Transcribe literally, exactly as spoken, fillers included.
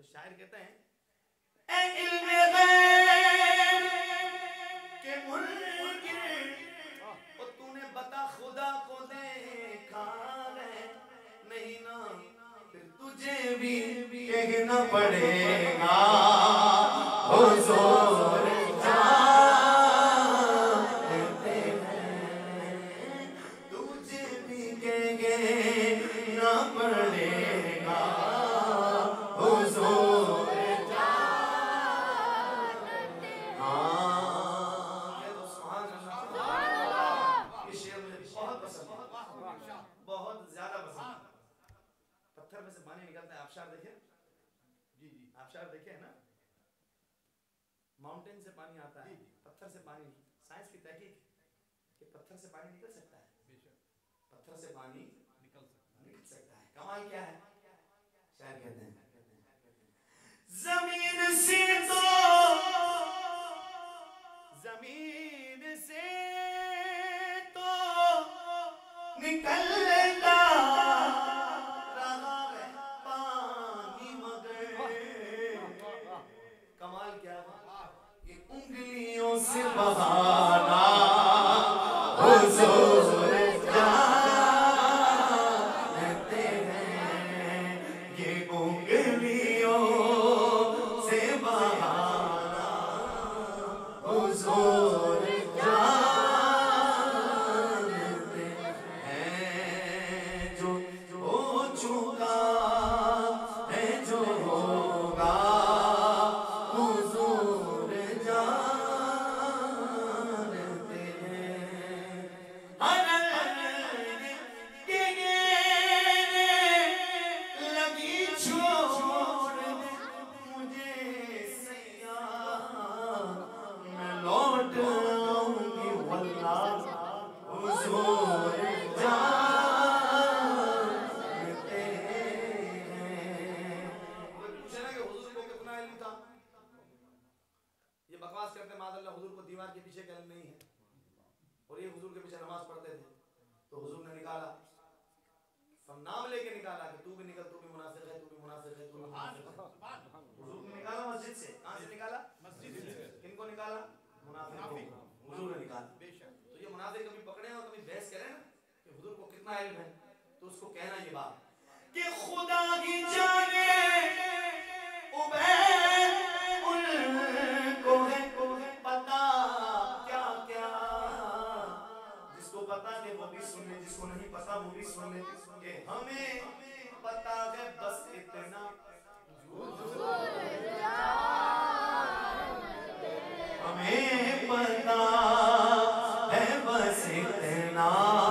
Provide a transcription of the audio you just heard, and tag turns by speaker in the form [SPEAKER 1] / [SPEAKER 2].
[SPEAKER 1] शायर कहते हैं ए इल्मे गैब के मुनकिर, ओ तूने बता खुदा को देखा है नहीं ना, फिर तुझे भी कहना पड़ेगा हुजूर जानते हैं, तुझे भी कहना पड़ेगा हुजूर जानते हैं। हाँ ये तो सुभान अल्लाह, ये शेर मुझे बहुत पसंद है, बहुत ज्यादा पसंद। पत्थर में से पानी निकलता है, आबशार देखे? जी जी आबशार देखे है ना, माउंटेन से पानी आता है, पत्थर से पानी। साइंस की तहकीक कि पत्थर से पानी निकल सकता है, पत्थर से पानी निकल सकता निकल सकता है। कमाल क्या है? शायर कहते हैं जमीन से तो जमीन से तो निकलता रहा है पानी, मगर कमाल क्या है? ये उंगलियों से बहाना हुजूर जानते हैं, ये उंगलियों से बहाना हुजूर जानते हैं, जो हो चुका है जो होगा हुजूर जानते हैं। हर के लगी छोड़ मुझे सैया, मैं लौट आऊंगी वल्लाह हुजूर जानते हैं। कोई पूछे ना कि हुजूर को कितना इल्म था, ये बकवास करते मादल्ला हुजूर को दीवार के पीछे का इल्म नहीं है, और ये हुजूर के पीछे नमाज पढ़ते थे। तो हुजूर ने निकाला, सब नाम लेके निकाला कि तू भी निकल, तू भी मुनाफिक है, तू भी मुनाफिक है, तू भी मुनाफिक है। हुजूर ने निकाला मस्जिद से। कहां से निकाला? मस्जिद से। किनको निकाला? मुनाफिक। हुजूर ने निकाला। बेशक। तो ये मुनाफिक कभी पकड़े और कभी बहस करें ना कि हुजूर को कितना इल्म है, तो उसको कहना ये बात कि खुदा की जाने उबैद उनको है पता क्या क्या, जिसको पता है वो भी सुन ले, जिसको नहीं पता वो भी सुन ले, कि हमें पता है बस इतना हमें पता है बस इतना